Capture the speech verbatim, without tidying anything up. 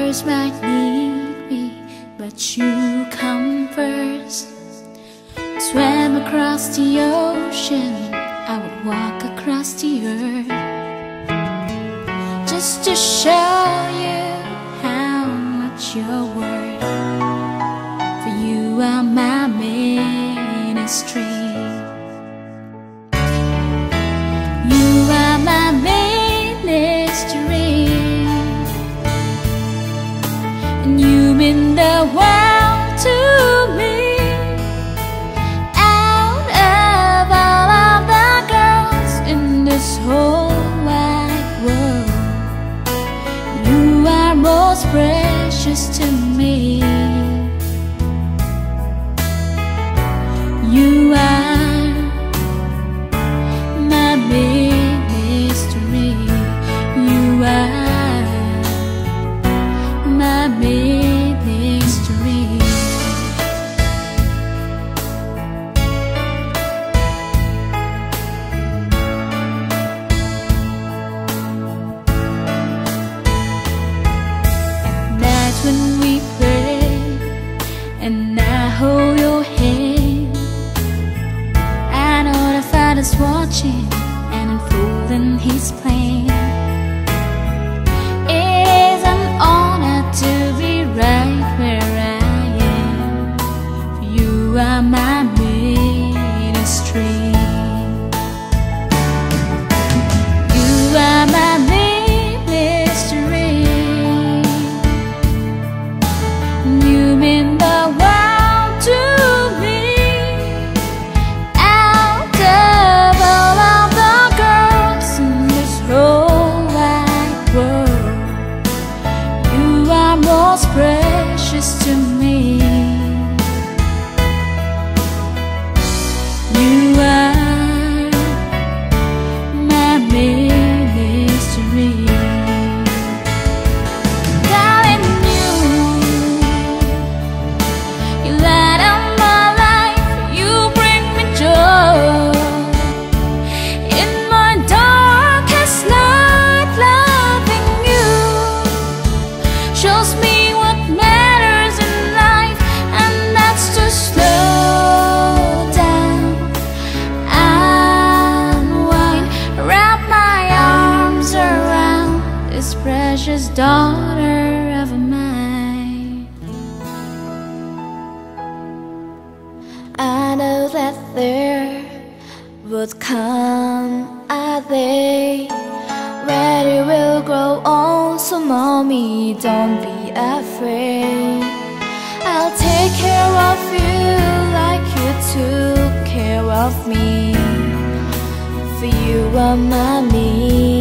others might need me, but you come first. Swam across the ocean, I would walk across the earth, just to show you how much you're worth. For you are my ministry. You are my ministry, and you mean the world to me. Out of all of the girls in this whole wide world, you are most precious to me. You are my mystery. You are my mystery. At night when we pray and I hold your hand, I know the Father's watching and unfolding His plan. It is an honor to be right where I am, for you are my ministry. You are my ministry. You mean the world to me. Out of all of the girls in this whole wide world, you are most precious to me. You are my ministry. Darling, you, you light up my life, you bring me joy. In my darkest night, loving you shows me what matters in life, and that's to slow down, unwind, wrap my arms around this precious daughter of mine. I know that there would come a day where you will grow old, so mommy, don't be afraid. I'll take care of you like you took care of me, for you are my me.